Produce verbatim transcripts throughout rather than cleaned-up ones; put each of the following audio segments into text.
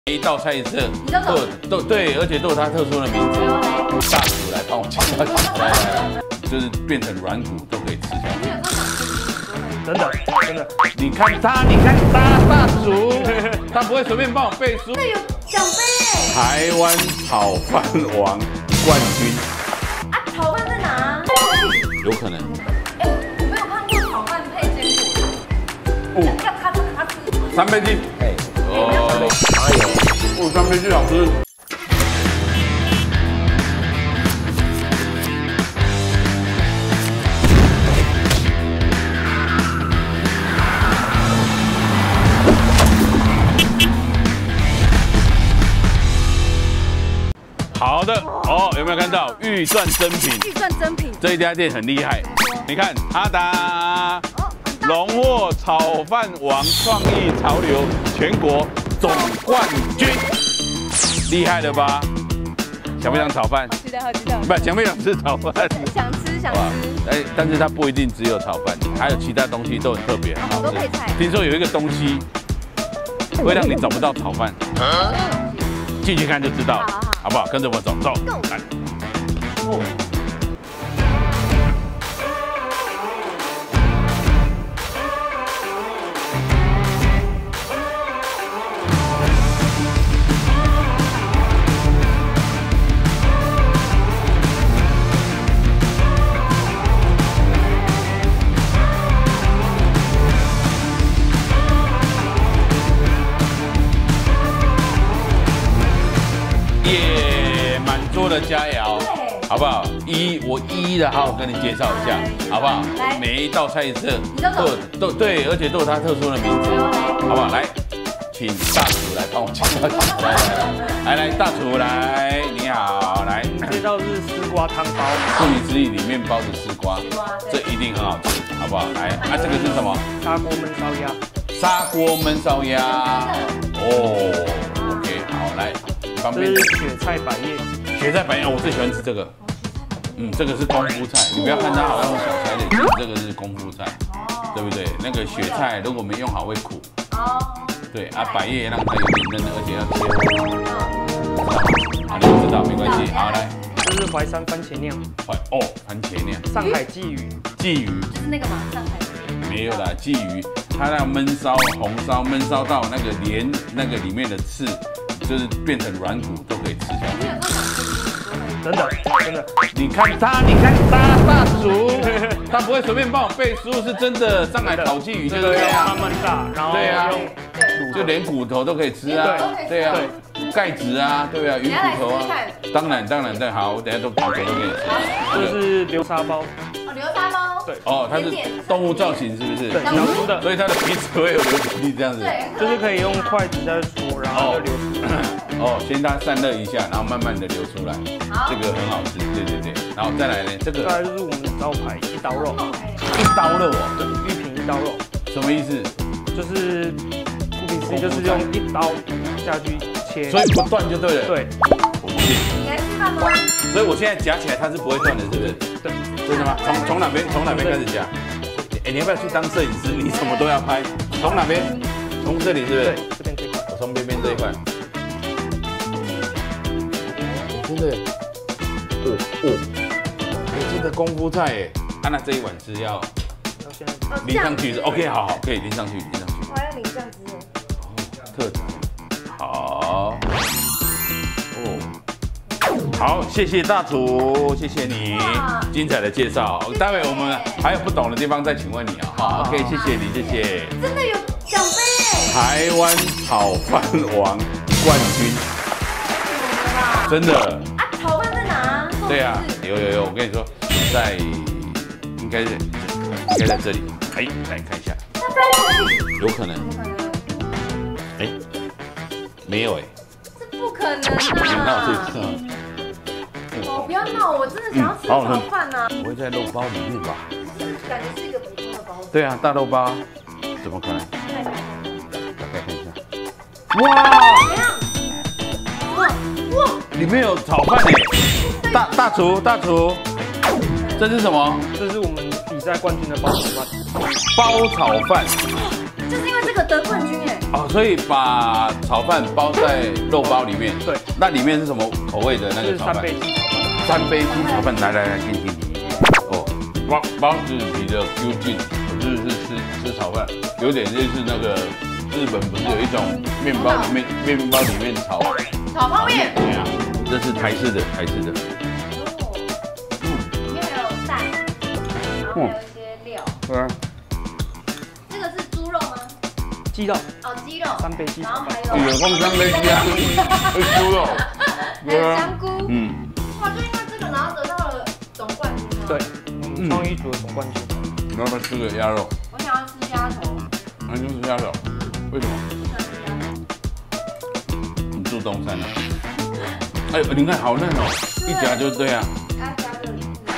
一道菜色都有都对，而且都有它特殊的名字。大厨来帮我介绍起来，就是变成软骨都可以吃下去。 真的真的， 你看他，你看他，大厨，他不会随便帮我背书。 这有奖杯耶！ 台湾炒饭王冠军啊，炒饭在哪？ 有可能。 哎，我没有看过炒饭配坚果。要咔哧咔哧。 三杯鸡。哎。哦。哎呦，哦，三杯鸡好吃。好的哦，有没有看到预算真品？ 预算真品， 这一家店很厉害。你看，哈达荣获炒饭王创意潮流全国总冠军，厉害了吧？想不想炒饭？ 好期待，好期待！ 不，想不想吃炒饭？ 想吃，想吃。 哎，但是它不一定只有炒饭，还有其他东西都很特别， 好多配菜。听说有一个东西会让你找不到炒饭，进去看就知道。 好不好？跟着我走，走，来。哦。的佳肴，好不好？一我一一的好好跟你介绍一下，好不好？每一道菜色都有都对，而且都有它特殊的名字，好不好？来，请大厨来帮我介绍起来。来来，大厨来，你好，来。 这道是丝瓜汤包， 顾名思义，里面包着丝瓜，这一定很好吃，好不好？来，啊，这个是什么？ 砂锅焖烧鸭。 砂锅焖烧鸭。哦 ，OK， 好，来，旁边这是雪菜百叶。 雪菜百叶，我最喜欢吃这个。嗯，这个是功夫菜，你不要看它好像小菜类，这个是功夫菜，对不对？那个雪菜如果没用好会苦。哦。对啊，百叶让它有点嫩，而且要切好，你不知道没关系。好，来。 这是淮山番茄酿。 淮哦，番茄酿。 上海鲫鱼。 鲫鱼。 就是那个嘛，上海鲫鱼。 没有啦，鲫鱼，它那焖烧、红烧、焖烧到那个连那个里面的刺，就是变成软骨都可以吃下去。 真的真的， 你看他，你看他，大厨，他不会随便帮我背书，是真的。上海烤鲫鱼就是这样， 慢慢炸，然后对啊， 就连骨头都可以吃啊，对啊，盖子啊，对啊，鱼骨头啊，当然当然对，好，我等下都骨头都给你吃。 这是流沙包， 哦，流沙包， 对， 哦，它是动物造型是不是？ 对，小猪的， 所以它的鼻子会有流体力这样子。 对， 就是可以用筷子在戳，然后就流出来。 哦，先让它散热一下，然后慢慢的流出来，这个很好吃，对对对。然后再来呢，这个再来就是我们的招牌一刀肉， 一刀肉哦， 对，玉品一刀肉， 什么意思？ 就是顾名思义就是用一刀下去切， 所以不断就对了。对，我不信。 你来吃饭吗？ 所以我现在夹起来它是不会断的，是不是？ 对， 真的吗？从从哪边从哪边开始夹？哎，你要不要去当摄影师？你什么都要拍。从哪边？从这里是不是？ 对，这边这块。 我从边边这一块。 真的，哦哦，真的功夫菜哎！啊，那这一碗是要淋上去的 ，OK， 好好，可以淋上去，淋上去。 我还要淋酱汁哦。 特产，好，哦，好，谢谢大厨，谢谢你精彩的介绍。待会我们还有不懂的地方再请问你啊。好 ，OK， 谢谢你，谢谢。 真的有奖杯耶！ 台湾炒饭王冠军。 真的啊，炒饭在哪？ 对啊，有有有，我跟你说，在应该是应该在这里。哎，来看一下，有可能。哎，没有哎， 这不可能啊！ 啊！哦，不要闹，我真的想要吃炒饭呐。 不会在肉包里面吧？ 感觉是一个普通的包子。 对啊，大肉包，怎么可能？大概看一下。 哇！怎样？哇哇！ 里面有炒饭哎，大大厨大厨，这是什么？ 这是我们比赛冠军的包炒饭。 包炒饭， 就是因为这个得冠军哎。 哦，所以把炒饭包在肉包里面。 对。 那里面是什么口味的那个炒饭？ 三杯鸡炒饭。 三杯鸡炒饭，来来来，听听听。哦，包包子皮的 Q 劲，可是是吃吃炒饭，有点类似那个日本不是有一种面包里面面包里面炒炒泡面。 对啊，这是台式的台式的。 嗯，里面还有蛋，然后还有一些料。 对啊。 这个是猪肉吗？ 鸡肉。 哦，鸡肉。 三杯鸡炒饭。 然后还有。 有放三杯鸡啊，猪肉。 还有香菇。 嗯。 哇，就因为这个，然后得到了总冠军吗？ 对，创意组的总冠军。 你要不要吃个鸭肉？ 我想要吃鸭头。 那就吃鸭肉，为什么？你住东山啊？哎，你看好嫩哦，一夹就对啊。 要加热一次。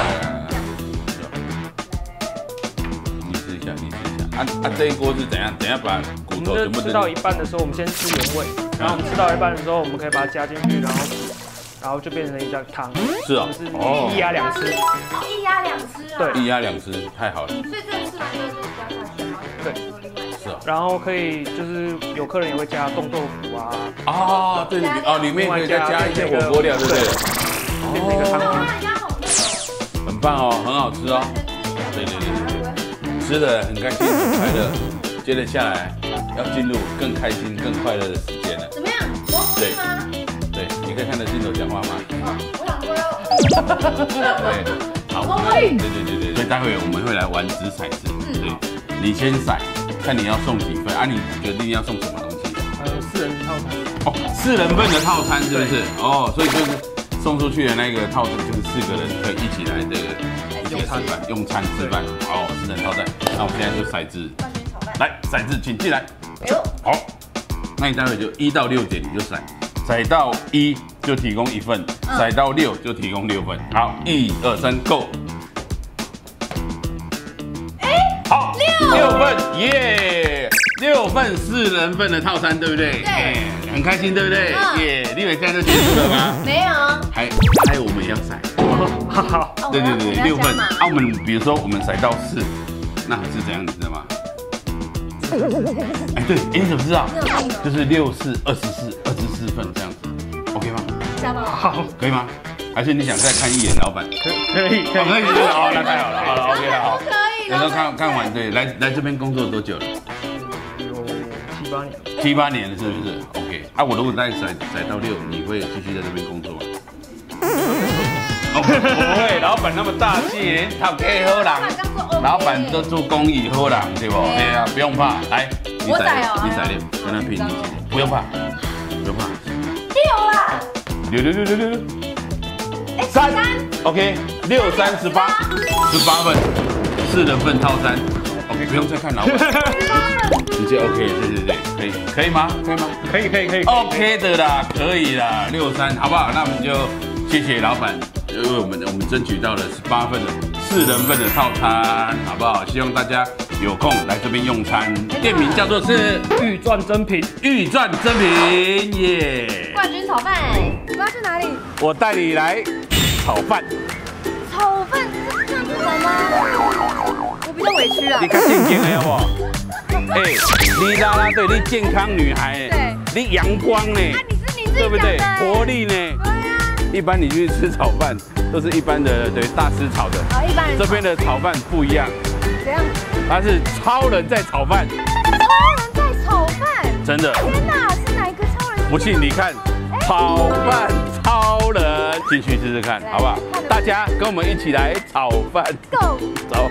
你试一下，你试一下。啊啊，这一锅是怎样？怎样把骨头全部吃到一半的时候，我们先吃原味，然后我们吃到一半的时候，我们可以把它加进去，然后。然后就变成了一家汤， 是啊， 是一鸭两吃， 哦，一鸭两吃啊， 对， 一鸭两吃，太好了。 所以这个吃完之后就加下去，然后对， 是啊。 然后可以就是有客人也会加冻豆腐啊， 啊，对，哦，里面可以再加一些火锅料，对不对？ 变成一个汤底， 很棒哦，很好吃哦。对对对对，吃的很开心，很快乐。接着下来要进入更开心、更快乐的时间了。 怎么样？对吗？ 对，你可以看着镜头讲话吗？ 哦，我想说要。 对，好，对对对对，所以待会我们会来玩掷骰子。对，你先骰，看你要送几份啊？你决定要送什么东西？ 呃，四人套餐。 哦，四人份的套餐是不是？哦，所以就是送出去的那个套餐，就是四个人可以一起来这个用餐饭、用餐吃饭。哦，四人套餐。那我们现在就骰子，来，骰子请进来。 哎呦， 好，那你待会就一到六点你就骰。骰到一就提供一份，骰到六就提供六份。好，一二三，Go！ 哎，好，六六份，耶！六份四人份的套餐，对不对？ 对， 很开心，对不对？耶！立伟这样就结束了吗？ 没有， 还还有我们也要骰。 好好， 对对对，六份。啊，我们比如说我们骰到四，那是怎样，你知道吗？哎，对，哎，你怎么知道？就是六四二十四，二十四份这样子 ，OK 吗？ 好， 可以吗？还是你想再看一眼老板？ 可可以可以可以，好，那太好了，好了 ，OK 了，好。 可以了。 有时候看看完，对，来来这边工作多久了？ 有七八年。 七八年了，是不是 ？OK。啊，我如果再甩甩到六，你会继续在这边工作吗？不会，老板那么大气，他给好人，老板都做公益好人，对不？对啊，不用怕，来，你宰，你宰六，跟他拼一起，不用怕，不用怕。 六啦， 六六六六六六，三 ，OK， 六三十八，十八份，四人份套餐 ，OK， 不用再看老板，直接 OK， 对对对，可以，可以吗？可以吗？ 可以可以可以 ，OK 的啦，可以啦，六三，好不好？那我们就谢谢老板。因为我们我们争取到了十八份的四人份的套餐，好不好？希望大家有空来这边用餐。店名叫做是玉馔珍品， 玉馔珍品耶！ 冠军炒饭，你要去哪里？ 我带你来炒饭。 炒饭这样子好吗？我比较委屈啊。 你看健健的好不好？哎，你啦啦队，你健康女孩，对，你阳光呢？ 啊，你是你自己对不对？活力呢？一般你去吃炒饭，都是一般的对大师炒的。 哦，一般人。 这边的炒饭不一样。 怎样？ 它是超人在炒饭。 超人在炒饭。 真的。 天哪，是哪一个超人？ 不信你看，炒饭超人，进去试试看，好不好？大家跟我们一起来炒饭。 Go。 走。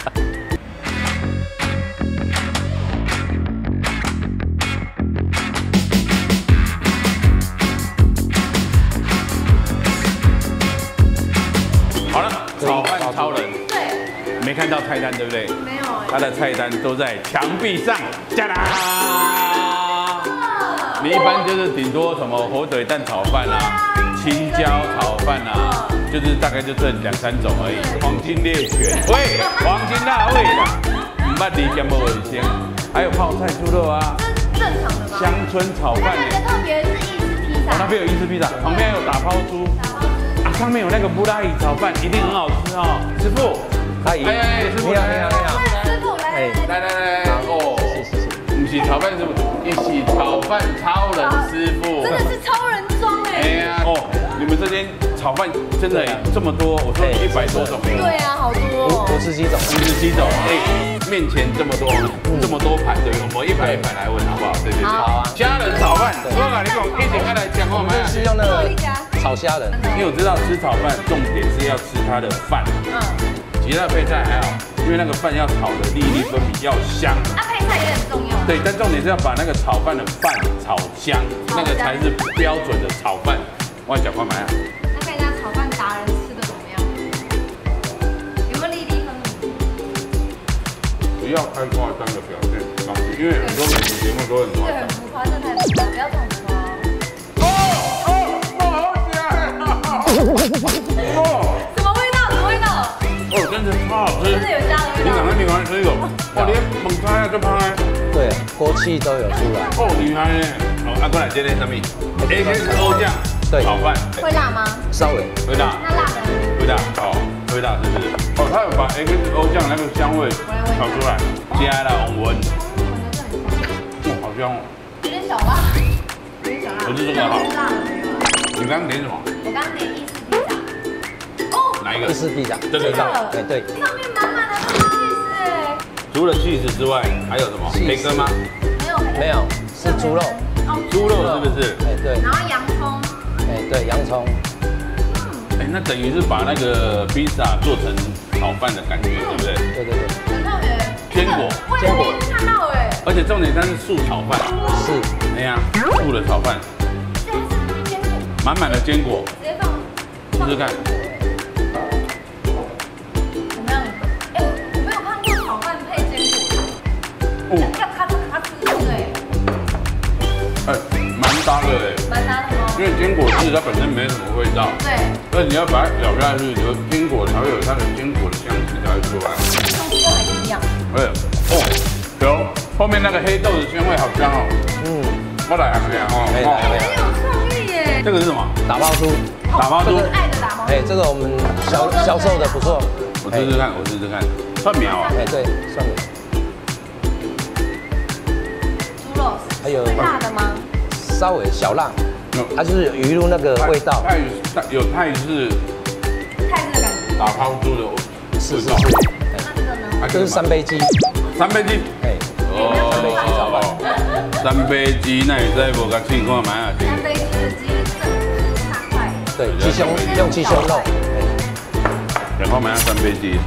好了，炒饭超人， 对， 没看到菜单对不对？ 没有哎。 他的菜单都在墙壁上，加啦！你一般就是顶多什么火腿蛋炒饭啊、青椒炒饭啊，就是大概就这两三种而已。黄金猎犬，喂，黄金辣味的，唔捌离点不卫生，还有泡菜猪肉啊， 这是正常的吗？ 乡村炒饭那个特别是意式披萨， 那边有意式披萨，旁边还有打抛猪。上面有那个布拉伊炒饭，一定很好吃哦，师傅，阿姨，哎哎，师傅，你好，你好，你好， 师傅来， 来来来，哦，谢谢谢谢，唔不是炒饭师傅，一起炒饭超人师傅。 真的是超人装哎！ 哎呀哦，你们这边炒饭真的这么多，我说一百多种。 对啊，好多。 五十几种， 五十几种。哎，面前这么多，这么多盘，对，我们一盘一盘来问好不好？对对对。好啊。虾仁炒饭，我跟你讲，一点开来讲话嘛。 是用那个炒虾仁， 因为我知道吃炒饭重点是要吃它的饭，嗯，其他的配菜还好，因为那个饭要炒的粒粒分明，要香。 啊，配菜也很重要。 对，但重点是要把那个炒饭的饭炒香，那个才是标准的炒饭。我讲话买啊。 那看一下炒饭达人吃的怎么样？有没有粒粒分明？ 不要太夸张的表现方式，因为很多美食节目都很夸张。 对，很浮夸，这太浮夸，不要这么浮夸。 哦哦哦，好香啊！哦， 什么味道？什么味道？ 哦，真的超好吃。 真的有虾的味道。 你赶快，你赶快吃一口。哇，连猛菜啊就拍。 对，锅气都有出来。 哦，厉害耶！哦，阿过来今天什么 ？A K S O 酱炒饭。 会辣吗？ 稍微。 会辣。 那辣的？ 会辣。哦，会辣是不是？哦，他有把 A K S O 酱那个香味炒出来，加了红温。哦，好香哦。 有点小辣，有点小辣。 不是这个好。 辣的没有。 你刚刚点什么？ 我刚刚点意式披萨。哦。 哪一个？ 意式披萨。 这个。 对对。 上面满满的是 cheese 哎。 除了 cheese 之外，还有什么？培根吗？ 没有， 没有，是猪肉。 哦， 猪肉是不是？ 哎对。 然后洋葱。 哎对，洋葱。 哎，那等于是把那个披萨做成炒饭的感觉，对不对？ 对对对。 很特别。 坚果， 坚果看到哎。 而且重点它是素炒饭。 是。 哎呀，素的炒饭。 坚果。 满满的坚果。 直接放。 试试看。 怎么样？哎，我没有看过炒饭配坚果。哦。要咔嚓咔嚓吃哎。 哎，蛮搭的哎。 蛮搭的吗？ 因为坚果汁它本身没什么味道。 对。 所以你要把它咬下去，你的坚果才会有它的坚果的香气才会出来。 东西都很一样。 哎，哦，有后面那个黑豆的鲜味好香哦。嗯，我来试下哦。 很有创意耶。 这个是什么？ 打抛猪。 打抛猪。 爱的打抛猪。 哎，这个我们销销售的不错。 我试试看，我试试看。蒜苗啊。 哎，对，蒜苗。 猪肉。还有辣的吗？ 稍微小辣。它就是有鱼露那个味道。 泰有泰式。 泰式的感觉。 打抛猪的味道。 是是是。 那这个呢？ 这是三杯鸡。 三杯鸡。哎。 哦。三杯鸡炒饭。 三杯鸡，那你再无个试看买啊？ 三杯鸡的鸡是大块。 对，鸡胸用鸡胸肉。 然后买下三杯鸡。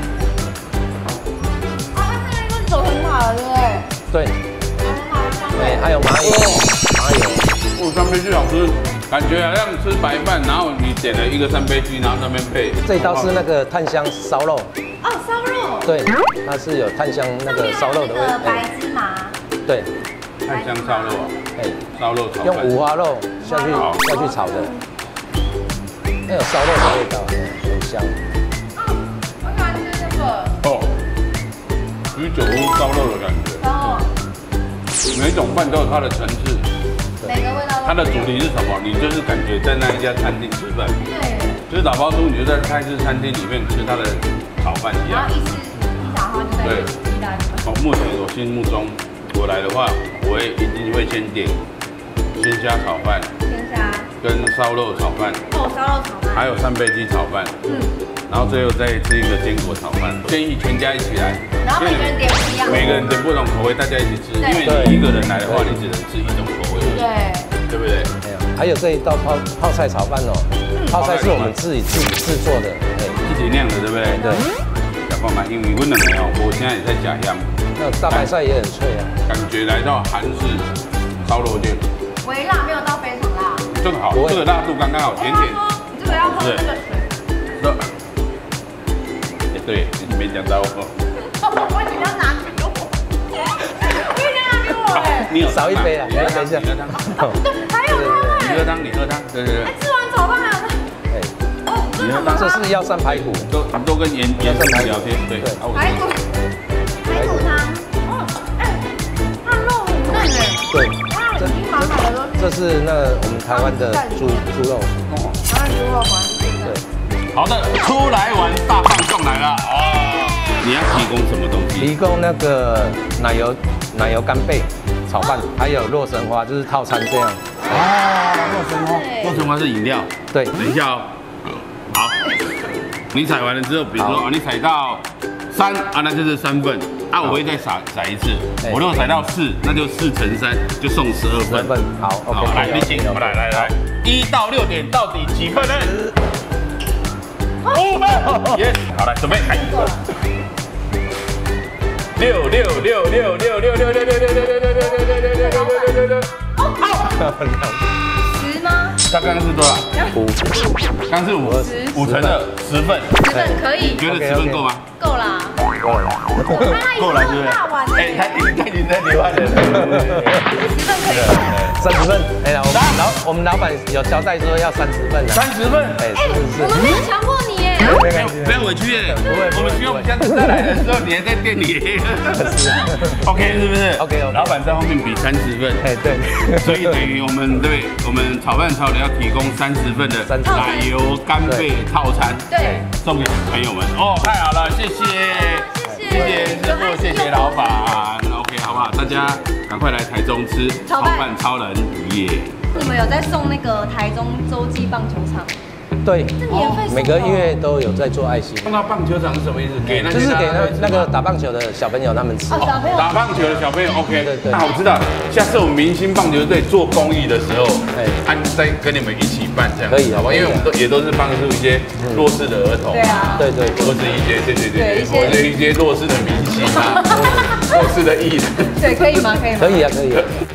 哦，它这个是走很好了，对不对？ 对。对，还有蚂蚁，蚂蚁。 哦，三杯鸡好吃，感觉好像吃白饭，然后你点了一个三杯鸡，然后上面配。 这一道是那个炭香烧肉。 哦，烧肉。对， 它是有炭香那个烧肉的味道。 白芝麻。 对。 炭香烧肉啊。哎，烧肉炒饭。 用五花肉下去下去炒的，那有烧肉的味道，很香。 哦，我喜欢吃这个。 哦，居酒屋烧肉的感觉。哦。每种饭都有它的层次。 每个味道。 它的主题是什么？你就是感觉在那一家餐厅吃饭。 对。 就是打包猪，你就在泰式餐厅里面吃它的炒饭一样。 然后意式披萨的话就在意大利。 哦，目前我心目中，我来的话，我会一定会先点鲜虾炒饭。鲜虾。跟烧肉炒饭。哦，烧肉炒饭。还有三杯鸡炒饭。嗯。然后最后再吃一个坚果炒饭。建议全家一起来。 然后每个人点不一样。 每个人点不同口味，大家一起吃。因为你一个人来的话，你只能吃一种口味。对。对不对？ 还有这一道泡泡菜炒饭哦，泡菜是我们自己自己制作的，哎， 自己酿的，对不对？对。小朋友们，因为我两个哦，我现在也在假样。 那大白菜也很脆啊。感觉来到韩式烧肉店。 微辣，没有到非常辣。 正好，这个辣度刚刚好，甜甜。 你这个要喝这个水。 是。也对，你没讲到我。 我只要拿给我。我一定要拿给我哎。 你有少一杯啊？你喝汤， 你喝汤。 还有汤哎。 你喝汤，你喝汤，对对对。 吃完炒饭还有汤。哎。哦， 你喝汤。这是腰酸排骨， 都都跟严严正聊天，对。 排骨。排骨汤。哦，哎，它肉很嫩哎。对。哇，已经满满的都是。 这是那个我们台湾的猪猪肉。 哦。台湾猪肉果然是真的。 对。好的，出来玩大放送来了哦。你要提供什么东西？ 提供那个奶油奶油干贝炒饭，还有洛神花，就是套餐这样。 哦，洛神花，洛神花是饮料。 对， 等一下哦。好，你踩完了之后，比如说啊，你踩到三啊，那就是三份啊，我会再撒撒一次。我如果踩到四，那就四乘三，就送十二份。 份好 ，OK。 来，你请，我们来来来，一到六点到底几份呢？五分。耶，好来，准备开。六六六六六六六六六六六六六六六六六六六。好。 十吗？ 他刚刚是多少？ 五。 刚是五五乘的十份。 十份可以。 觉得十份够吗？ 够啦。 够了。 够了，是不是？哎，他他已经在流汗了。 十份可以吗？ 三十份。哎，我们老我们老板有交代说要三十份的。 三十份。 哎，是我们没有强迫你耶。 不要委屈耶。不会，我们希望下次再来的时候你还在店里。OK 是不是 ？OK OK。 老板在后面比三十份。 哎，对。 所以等于我们对我们炒饭超人要提供三十份的奶油干贝套餐， 对， 送给朋友们。哦，太好了，谢谢，谢谢师傅，谢谢老板。OK， 好不好？大家赶快来台中吃炒饭超人耶！ 你们有在送那个台中洲际棒球场？ 对， 是免费送。 每个月都有在做爱心。 送到棒球场是什么意思？给那就是给那那个打棒球的小朋友他们吃。 哦，小朋友。 打棒球的小朋友 ，OK， 对对。 那我知道，下次我们明星棒球队做公益的时候，哎，他再跟你们一起办这样， 可以， 好吧？因为我们都也都是帮助一些弱势的儿童， 对啊， 对对， 或是一些对对对， 或者一些弱势的明星啊，弱势的艺人， 对，可以吗？可以吗？ 可以啊，可以。